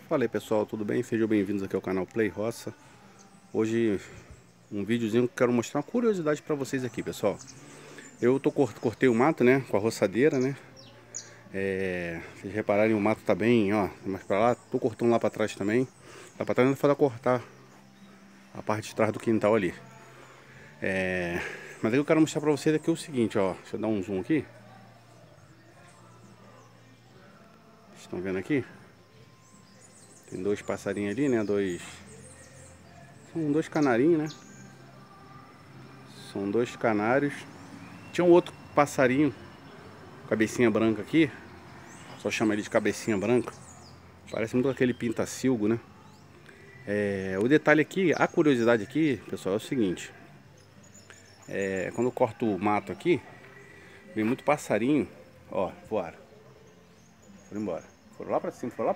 Fala aí pessoal, tudo bem? Sejam bem-vindos aqui ao canal Play Roça. Hoje um videozinho que eu quero mostrar uma curiosidade para vocês aqui, pessoal. Eu cortei o mato, né, com a roçadeira, né. Vocês repararem, o mato tá bem, ó, mais para lá, tô cortando lá para trás também. Lá para trás ainda falta cortar a parte de trás do quintal ali. Mas aí eu quero mostrar para vocês aqui o seguinte, ó. Deixa eu dar um zoom aqui. Vocês estão vendo aqui? Tem dois passarinhos ali, né? São dois canarinhos, né? São dois canários. Tinha um outro passarinho, cabecinha branca aqui. Só chama ele de cabecinha branca. Parece muito aquele pintacilgo, né? O detalhe aqui, a curiosidade aqui, pessoal, é o seguinte. Quando eu corto o mato aqui, vem muito passarinho. Ó, voaram. Foram embora. Foram lá pra cima, foram lá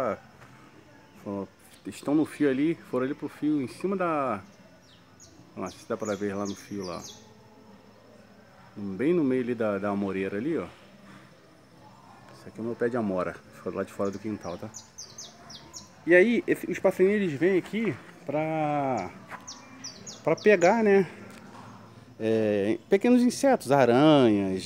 estão no fio ali, foram ali pro fio, em cima da... Olha lá, se dá pra ver lá no fio lá. Bem no meio ali da amoreira ali, ó. Esse aqui é o meu pé de amora, ficou lá de fora do quintal, tá? E aí, os passarinhos, eles vêm aqui pra pegar, né? Pequenos insetos, aranhas,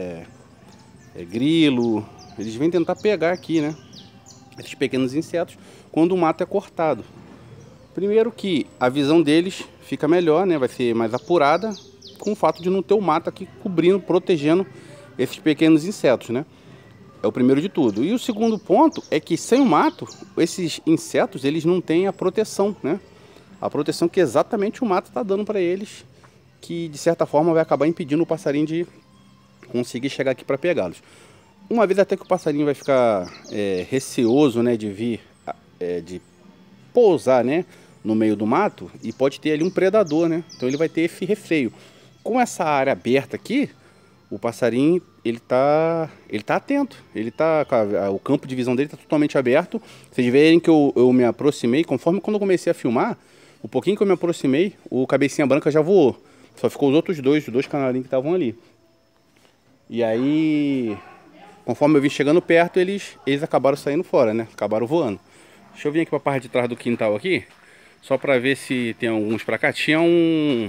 grilo. Eles vêm tentar pegar aqui, né? Esses pequenos insetos quando o mato é cortado. Primeiro que a visão deles fica melhor, né? Vai ser mais apurada com o fato de não ter o mato aqui cobrindo, protegendo esses pequenos insetos, né? É o primeiro de tudo. E o segundo ponto é que sem o mato, esses insetos, eles não têm a proteção, né? A proteção que exatamente o mato está dando para eles, que de certa forma vai acabar impedindo o passarinho de conseguir chegar aqui para pegá-los. Uma vez até que o passarinho vai ficar receoso, né, de vir, de pousar, né, no meio do mato, e pode ter ali um predador, né? Então ele vai ter esse receio. Com essa área aberta aqui, o passarinho, ele tá atento. O campo de visão dele está totalmente aberto. Vocês verem que eu me aproximei, conforme quando eu comecei a filmar, o pouquinho que eu me aproximei, o cabecinha branca já voou. Só ficou os dois canarinhos que estavam ali. E aí, conforme eu vim chegando perto, eles acabaram saindo fora, né? Acabaram voando. Deixa eu vir aqui para a parte de trás do quintal aqui, só para ver se tem alguns para cá. Tinha um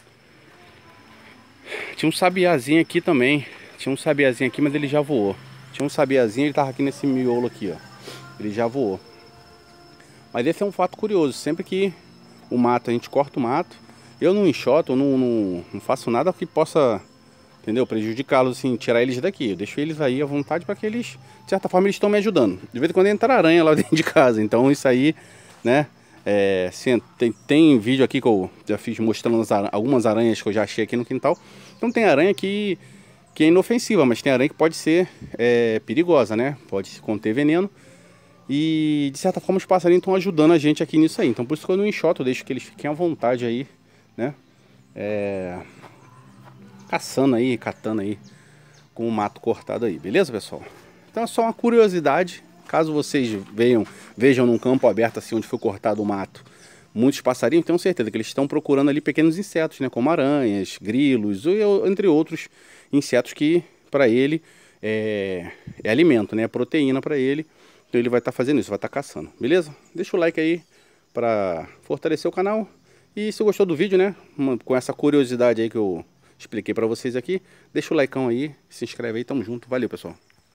sabiazinho aqui também. Tinha um sabiazinho aqui, mas ele já voou. Tinha um sabiazinho, ele tava aqui nesse miolo aqui, ó. Ele já voou. Mas esse é um fato curioso. Sempre que o mato, a gente corta o mato, eu não enxoto, eu não faço nada que possa, entendeu? Prejudicá-los, assim, tirar eles daqui. Eu deixo eles aí à vontade para que eles, de certa forma, eles estão me ajudando. De vez em quando entra aranha lá dentro de casa. Então isso aí, né? Tem vídeo aqui que eu já fiz mostrando algumas aranhas que eu já achei aqui no quintal. Então tem aranha que é inofensiva, mas tem aranha que pode ser perigosa, né? Pode conter veneno. E de certa forma os passarinhos estão ajudando a gente aqui nisso aí. Então por isso que eu não enxoto, eu deixo que eles fiquem à vontade aí, né? Catando aí com o mato cortado aí, beleza, pessoal? Então é só uma curiosidade. Caso vocês vejam num campo aberto assim onde foi cortado o mato muitos passarinhos, tenho certeza que eles estão procurando ali pequenos insetos, né, como aranhas, grilos, entre outros insetos que para ele é alimento, né, é proteína para ele. Então ele vai estar fazendo isso, vai estar caçando, beleza? Deixa o like aí para fortalecer o canal. E se gostou do vídeo, né, com essa curiosidade aí que eu expliquei para vocês aqui, deixa o likeão aí, se inscreve aí, tamo junto, valeu pessoal.